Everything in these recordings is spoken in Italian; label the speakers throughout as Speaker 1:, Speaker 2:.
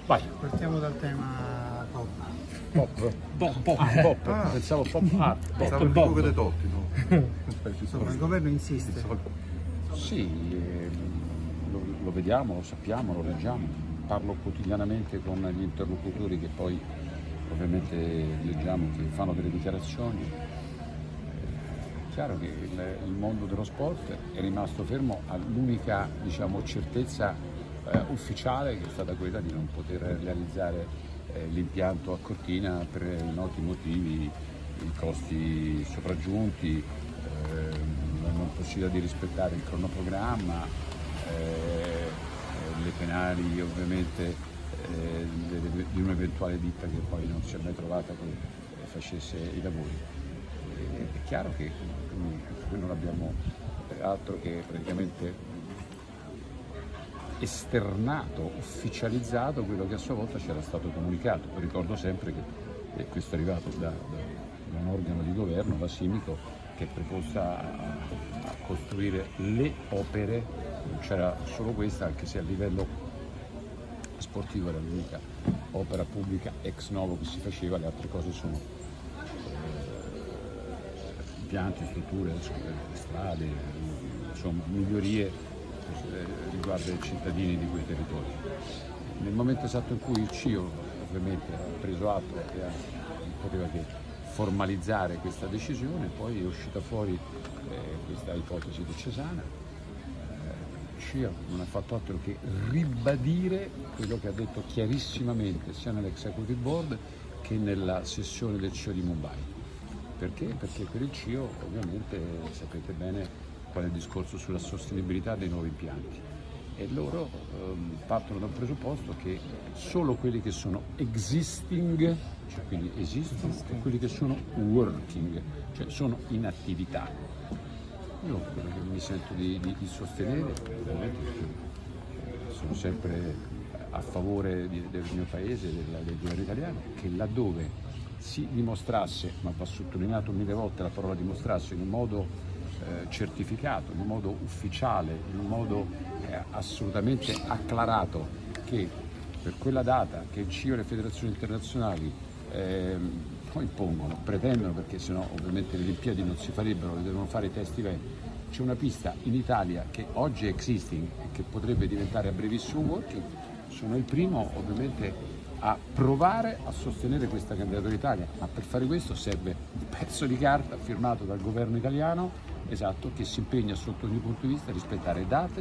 Speaker 1: Vai.
Speaker 2: Partiamo dal tema pop.
Speaker 1: Pop. Pensavo pop art.
Speaker 3: Pensavo il buco dei Totti, no?
Speaker 2: Insomma, il governo insiste.
Speaker 1: Sì, lo vediamo, lo sappiamo, lo leggiamo. Parlo quotidianamente con gli interlocutori che poi ovviamente leggiamo, che fanno delle dichiarazioni. È chiaro che il mondo dello sport è rimasto fermo all'unica, diciamo, certezza ufficiale, che è stata quella di non poter realizzare l'impianto a Cortina per noti motivi, i costi sopraggiunti, la non possibilità di rispettare il cronoprogramma, le penali ovviamente di un'eventuale ditta che poi non si è mai trovata che facesse i lavori. È chiaro che noi non abbiamo altro che praticamente esternato, ufficializzato quello che a sua volta c'era stato comunicato. Ricordo sempre che questo è arrivato da un organo di governo, la Simico, che è preposta a costruire le opere. Non c'era solo questa, anche se a livello sportivo era l'unica opera pubblica ex novo che si faceva, le altre cose sono impianti, strutture, strade, insomma migliorie riguardo ai cittadini di quei territori. Nel momento esatto in cui il CIO ovviamente ha preso atto e non poteva che formalizzare questa decisione, poi è uscita fuori questa ipotesi di Cesana. Il CIO non ha fatto altro che ribadire quello che ha detto chiarissimamente sia nell'Executive Board che nella sessione del CIO di Mumbai. Perché? Perché per il CIO ovviamente sapete bene qual è il discorso sulla sostenibilità dei nuovi impianti, e loro partono dal presupposto che solo quelli che sono existing, cioè quindi esistono, e quelli che sono working, cioè sono in attività. Io quello che mi sento di sostenere, ovviamente sono sempre a favore del mio paese, del governo italiano, che laddove si dimostrasse, ma va sottolineato 1000 volte la parola dimostrasse, in un modo certificato, in un modo ufficiale, in un modo assolutamente acclarato, che per quella data che il CIO e le federazioni internazionali impongono, pretendono, perché sennò ovviamente le Olimpiadi non si farebbero, le devono fare i test veri. C'è una pista in Italia che oggi è existing e che potrebbe diventare a brevissimo working. Sono il primo ovviamente a provare a sostenere questa candidatura Italia, ma per fare questo serve un pezzo di carta firmato dal governo italiano, esatto, che si impegna sotto ogni punto di vista a rispettare date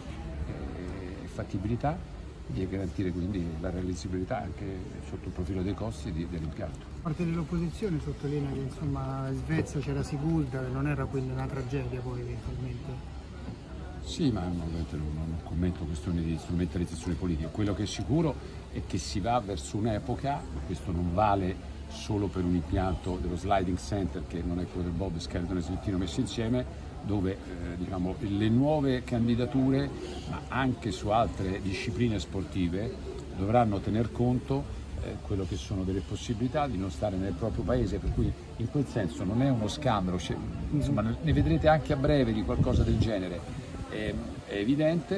Speaker 1: e fattibilità e a garantire quindi la realizzabilità anche sotto il profilo dei costi dell'impianto.
Speaker 2: Parte dell'opposizione sottolinea che insomma in Svezia c'era Sigulda, che non era quindi una tragedia poi eventualmente.
Speaker 1: Sì, ma ovviamente non commento questioni di strumentalizzazione politica. Quello che è sicuro è che si va verso un'epoca, questo non vale solo per un impianto dello sliding center, che non è quello del bob, skeleton e slittino messi insieme, dove diciamo, le nuove candidature, ma anche su altre discipline sportive, dovranno tener conto quello che sono delle possibilità di non stare nel proprio paese, per cui in quel senso non è uno scandalo, insomma, ne vedrete anche a breve di qualcosa del genere. È evidente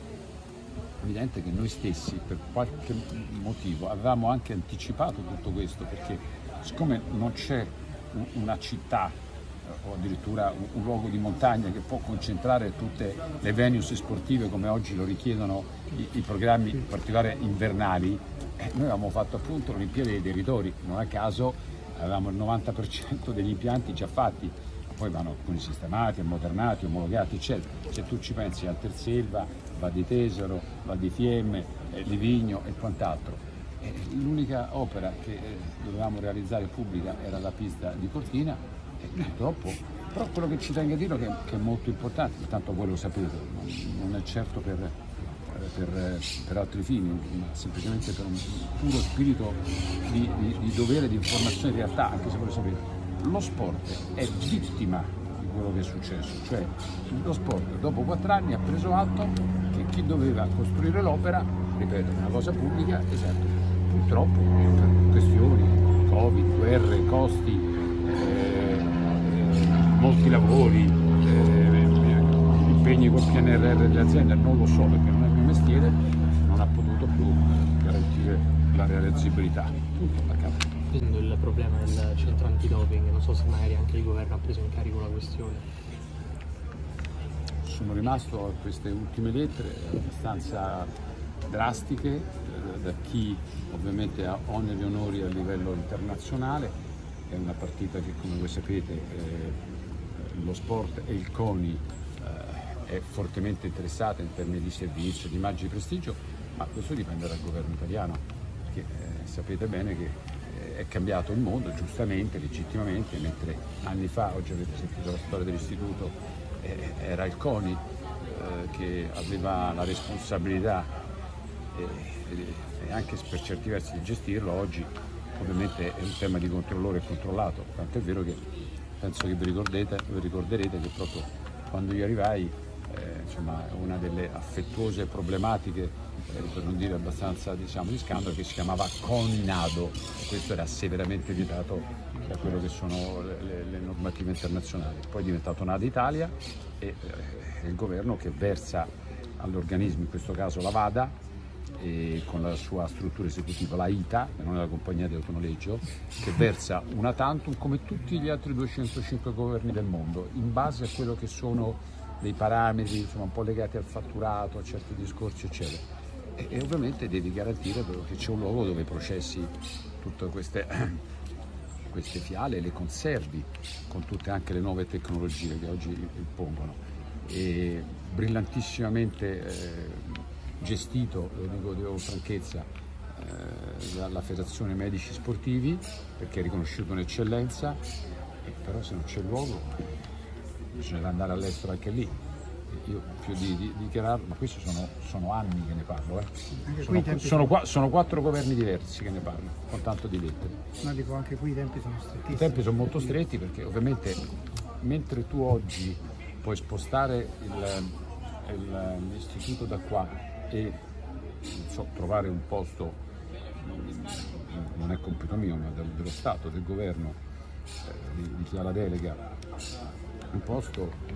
Speaker 1: che noi stessi per qualche motivo avevamo anche anticipato tutto questo, perché siccome non c'è una città o addirittura un luogo di montagna che può concentrare tutte le venues sportive come oggi lo richiedono i programmi, in particolare invernali, noi avevamo fatto appunto l'Olimpiade dei territori, non a caso avevamo il 90% degli impianti già fatti. Poi vanno alcuni sistemati, ammodernati, omologati, eccetera. Se tu ci pensi a Terselva, Val di Tesero, Val di Fiemme, Livigno e quant'altro. L'unica opera che dovevamo realizzare pubblica era la pista di Cortina, e purtroppo, però quello che ci tengo a dire che è molto importante, tanto voi lo sapete, non è certo per altri fini, ma semplicemente per un puro spirito di dovere, di informazione di realtà, anche se voi lo sapete. Lo sport è vittima di quello che è successo, cioè lo sport dopo 4 anni ha preso atto che chi doveva costruire l'opera, ripeto, una cosa pubblica, esatto, purtroppo per questioni, Covid, guerre, costi, molti lavori, impegni col PNRR delle aziende, non lo so perché non è il mio mestiere, non ha potuto più garantire realizzabilità. Punto, attaccato.
Speaker 4: Il problema del centro antidoping, non so se magari anche il governo ha preso in carico la questione.
Speaker 1: Sono rimasto a queste ultime lettere abbastanza drastiche da chi ovviamente ha oneri e onori a livello internazionale. È una partita che, come voi sapete, lo sport e il CONI è fortemente interessata in termini di servizio, di immagine e prestigio, ma questo dipende dal governo italiano, che sapete bene che è cambiato il mondo, giustamente, legittimamente, mentre anni fa, oggi avete sentito la storia dell'istituto, era il CONI che aveva la responsabilità e anche per certi versi di gestirlo. Oggi ovviamente è un tema di controllore e controllato, tant'è vero che penso che vi ricorderete che proprio quando io arrivai insomma, una delle affettuose problematiche, per non dire abbastanza di scandalo, che si chiamava CONI-NADO, e questo era severamente vietato da quello che sono le normative internazionali. Poi è diventato NADO Italia e il governo che versa all'organismo, in questo caso la VADA, e con la sua struttura esecutiva, la ITA, che non è la compagnia di autonoleggio, che versa una tantum come tutti gli altri 205 governi del mondo, in base a quello che sono dei parametri insomma, un po' legati al fatturato, a certi discorsi eccetera. E ovviamente devi garantire che c'è un luogo dove processi tutte queste fiale, le conservi con tutte anche le nuove tecnologie che oggi impongono. E brillantissimamente gestito, lo dico con franchezza, dalla Federazione Medici Sportivi, perché è riconosciuto un'eccellenza, però se non c'è luogo bisogna andare all'estero anche lì. Io più di dichiararlo, ma questi sono anni che ne parlo, sono 4 governi diversi che ne parlo, con tanto di lettere.
Speaker 2: No, dico, anche qui i tempi sono strettissimi.
Speaker 1: I tempi sono molto stretti perché ovviamente mentre tu oggi puoi spostare l'istituto da qua e trovare un posto, non è compito mio ma dello Stato, del governo, di chi ha la delega, un posto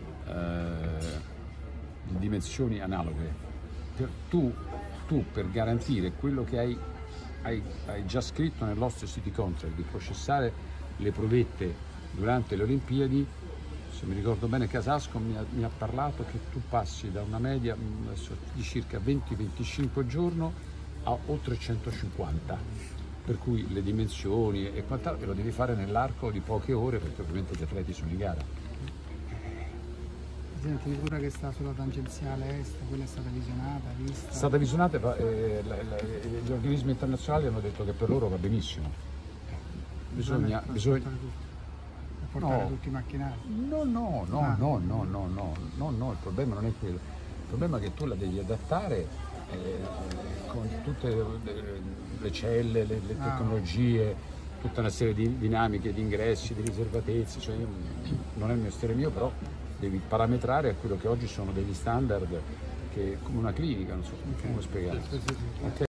Speaker 1: di dimensioni analoghe, tu per garantire quello che hai già scritto nell'Ostia City Contract di processare le provette durante le Olimpiadi. Se mi ricordo bene, Casasco mi ha parlato che tu passi da una media di circa 20-25 giorni a oltre 150, per cui le dimensioni e quant'altro lo devi fare nell'arco di poche ore, perché ovviamente gli atleti sono in gara.
Speaker 2: Presidente, mi pure che sta sulla tangenziale est, quella è stata visionata, vista?
Speaker 1: È stata visionata, gli organismi internazionali hanno detto che per loro va benissimo. Bisogna
Speaker 2: portare tutti i macchinari?
Speaker 1: No, il problema non è quello. Il problema è che tu la devi adattare con tutte le celle, le tecnologie, tutta una serie di dinamiche, di ingressi, di riservatezze. Cioè, non è il mestiere mio, però devi parametrare a quello che oggi sono degli standard che come una clinica, non so come spiegare.
Speaker 2: Sì.
Speaker 1: Okay.